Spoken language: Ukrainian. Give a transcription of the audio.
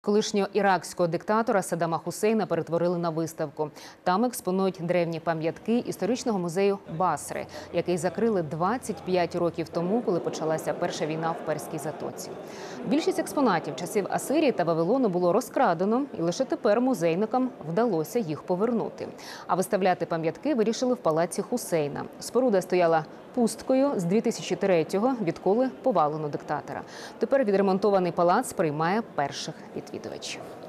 Колишнього іракського диктатора Саддама Хусейна перетворили на виставку. Там експонують древні пам'ятки історичного музею Басри, який закрили 25 років тому, коли почалася Перша війна в Перській затоці. Більшість експонатів часів Асирії та Вавилону було розкрадено, і лише тепер музейникам вдалося їх повернути. А виставляти пам'ятки вирішили в палаці Хусейна. Споруда стояла пусткою з 2003-го, відколи повалено диктатора. Тепер відремонтований палац приймає перших відвідувачів.